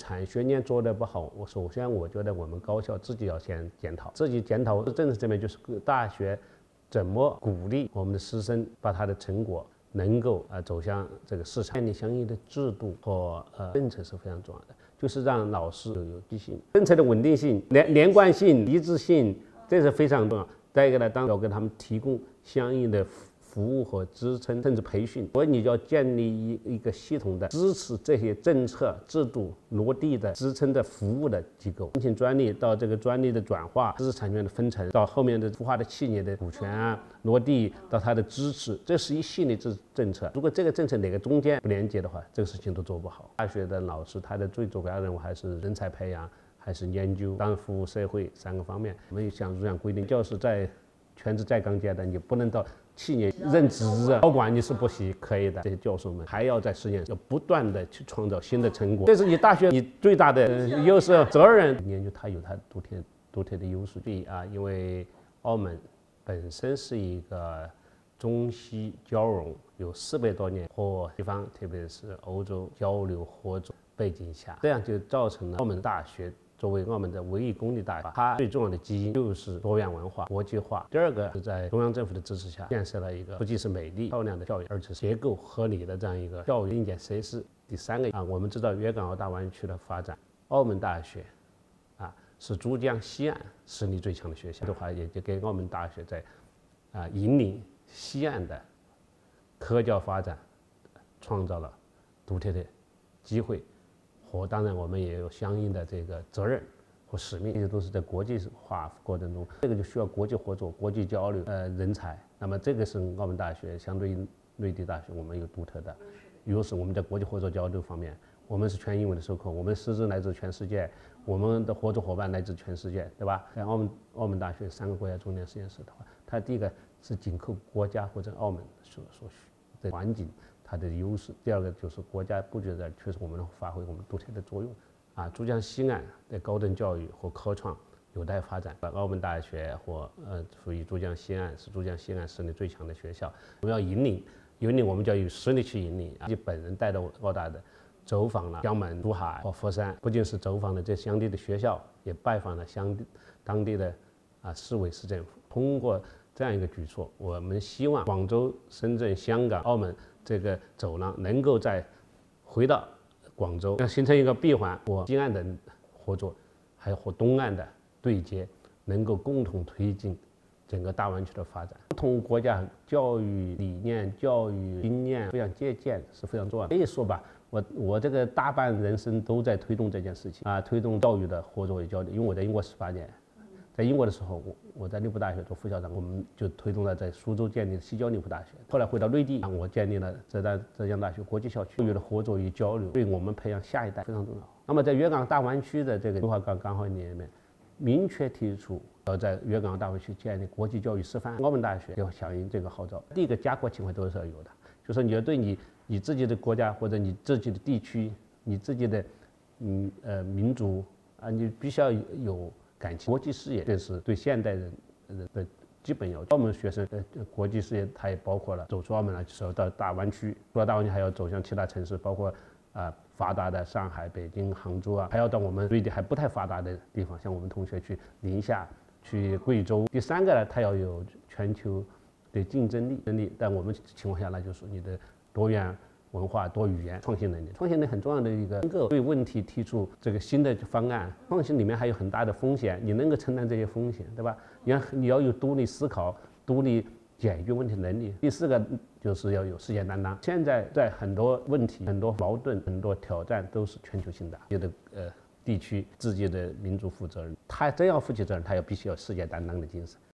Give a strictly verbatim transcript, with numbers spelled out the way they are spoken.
产学研做得不好，我首先我觉得我们高校自己要先检讨，自己检讨政策这边就是大学怎么鼓励我们的师生把他的成果能够啊走向这个市场，建立相应的制度和呃政策是非常重要的，就是让老师有有积极性，政策的稳定性、连连贯性、一致性，这是非常重要。再一个呢，当然要给他们提供相应的服务和支撑，甚至培训，所以你就要建立一一个系统的支持这些政策制度落地的支撑的服务的机构，申请专利到这个专利的转化、知识产权的分成，到后面的孵化的企业的股权啊落地，到它的支持，这是一系列政政策。如果这个政策哪个中间不连接的话，这个事情都做不好。大学的老师他的最主要任务还是人才培养，还是研究，当然服务社会三个方面。我们像如这样规定，教师在全职在岗阶段，你不能到七年任职啊，高管你是不行可以的。这些教授们还要在实验室要不断的去创造新的成果，这是你大学你最大的优势责任。研究它有它独特独特的优势。第一啊，因为澳门本身是一个中西交融，有四百多年和西方，特别是欧洲交流合作背景下，这样就造成了澳门大学作为澳门的唯一公立大学，它最重要的基因就是多元文化、国际化。第二个是在中央政府的支持下，建设了一个不仅是美丽漂亮的校园，而且结构合理的这样一个教育硬件设施。第三个啊，我们知道粤港澳大湾区的发展，澳门大学啊是珠江西岸实力最强的学校的话，也就给澳门大学在啊引领西岸的科教发展创造了独特的机会。和当然，我们也有相应的这个责任和使命，这些都是在国际化过程中，这个就需要国际合作、国际交流，呃，人才。那么这个是澳门大学相对于内地大学，我们有独特的优势。我们在国际合作交流方面，我们是全英文的授课，我们师资来自全世界，我们的合作伙伴来自全世界，对吧？在澳门澳门大学三个国家重点实验室的话，它第一个是紧扣国家或者澳门所所需的环境。它的优势，第二个就是国家布局在，确实我们能发挥我们独特的作用啊。珠江西岸的高等教育和科创有待发展。澳门大学或呃属于珠江西岸，是珠江西岸实力最强的学校。我们要引领，引领我们就要有实力去引领。自己本人带着澳大的走访了江门、珠海和佛山，不仅是走访了这相地的学校，也拜访了相地当地的啊市委市政府。通过这样一个举措，我们希望广州、深圳、香港、澳门这个走廊能够再回到广州，要形成一个闭环，和西岸的合作，还有和东岸的对接，能够共同推进整个大湾区的发展。不同国家教育理念、教育经验非常借鉴是非常重要的。可以说吧，我我这个大半人生都在推动这件事情啊，推动教育的合作与交流。因为我在英国十八年。在英国的时候，我我在利物浦大学做副校长，我们就推动了在苏州建立的西交利物浦大学。后来回到内地，我建立了浙大浙江大学国际校区，教育的合作与交流对我们培养下一代非常重要。那么在粤港澳大湾区的这个规划纲纲要里面，明确提出要在粤港澳大湾区建立国际教育示范。澳门大学要响应这个号召。第一个家国情怀都是要有的，就是你要对你你自己的国家或者你自己的地区、你自己的嗯呃民族啊，你必须要有感情。国际视野，这是对现代人的基本要求。澳门学生的国际视野，它也包括了走出澳门来，就是要到大湾区，除了大湾区还要走向其他城市，包括啊、呃、发达的上海、北京、杭州啊，还要到我们内地还不太发达的地方，像我们同学去宁夏、去贵州。第三个呢，它要有全球的竞争力能力，但我们情况下呢，就是你的多元文化、多语言、创新能力。创新能力很重要的一个，能够对问题提出这个新的方案。创新里面还有很大的风险，你能够承担这些风险，对吧？你要你要有独立思考、独立解决问题能力。第四个就是要有世界担当。现在在很多问题、很多矛盾、很多挑战都是全球性的，有的呃地区自己的民族负责任，他真要负起责任，他要必须要世界担当的精神。